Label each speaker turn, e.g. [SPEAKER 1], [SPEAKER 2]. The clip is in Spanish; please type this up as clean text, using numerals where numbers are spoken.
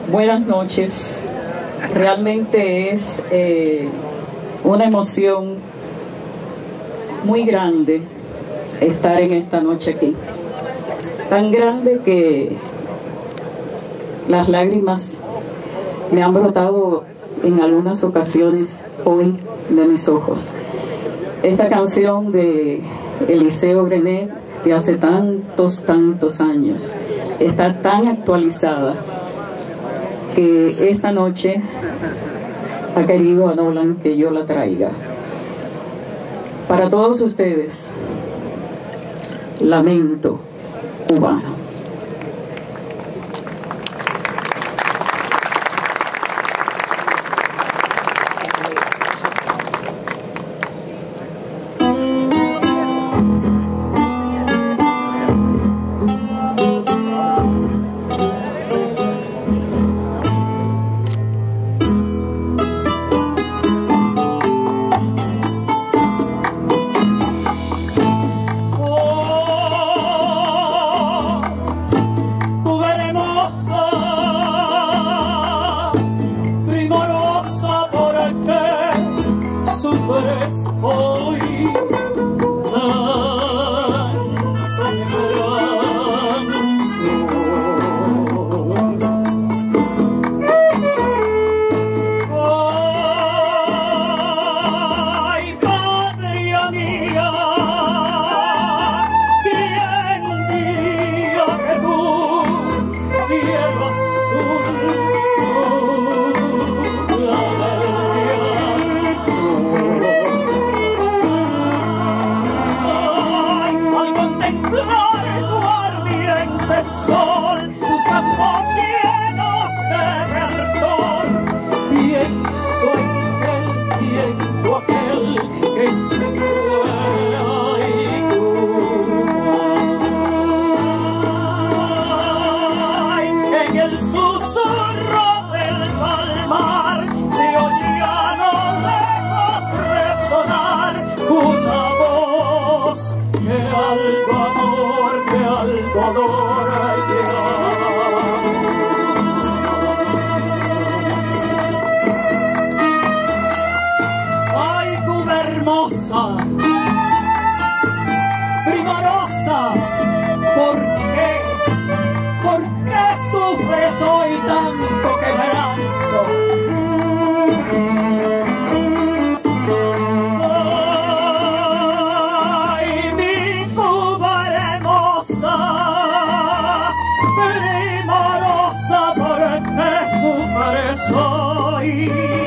[SPEAKER 1] Buenas noches. Realmente es una emoción muy grande estar en esta noche aquí. Tan grande que las lágrimas me han brotado en algunas ocasiones hoy de mis ojos. Esta canción de Eliseo Grenet de hace tantos años está tan actualizada que esta noche ha querido a Nolan que yo la traiga. Para todos ustedes, Lamento Cubano.
[SPEAKER 2] Ay, Cuba hermosa, primorosa, ¿por qué sufres hoy tanto quebranto? Ay, mi Cuba hermosa, primorosa, ¿por qué sufres hoy?